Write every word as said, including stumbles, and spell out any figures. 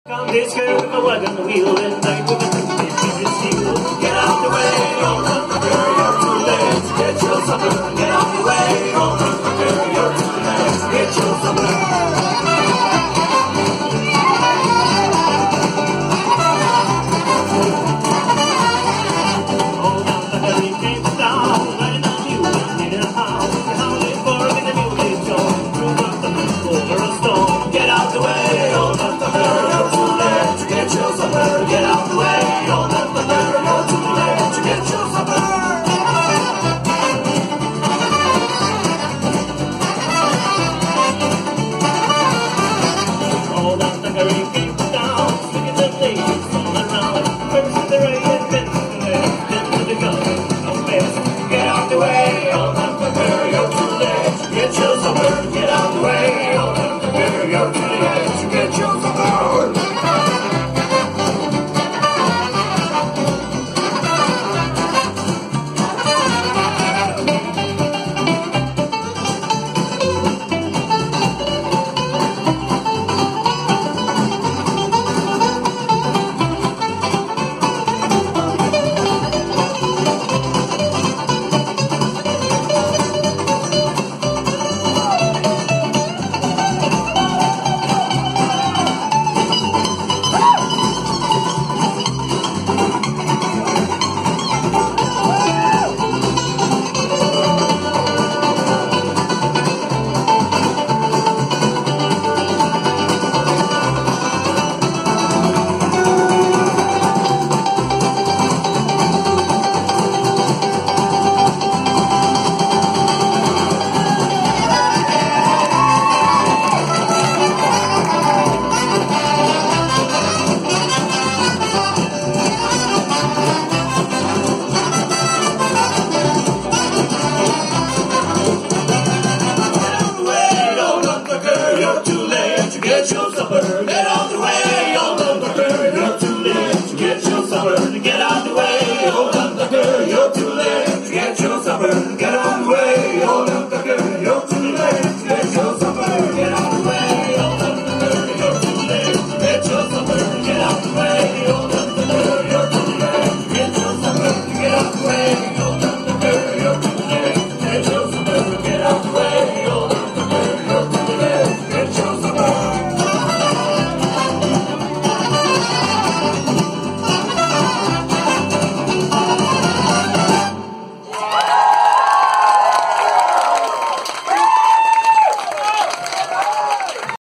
Come this girl with a wagon wheel and night with a big steel. Get out the way, don't run the girl, you're too late. Get your supper. Get out the way, don't run the girl, you're too late. Get your supper. Oh, now the belly came down, riding on you in a house. Howling for a minute, you leave your room up the over a stone. Get out the way, don't run the girl. Get out the way, don't let the mirror go too late to get your supper. All that the hurry came down, swinging the ladies all around. First the rain and then the left, then to the gun, no mess. Get out the way, don't let the mirror go too late to get your supper. Get out the way, don't let the mirror go too late to get your supper. You're too late to get your supper.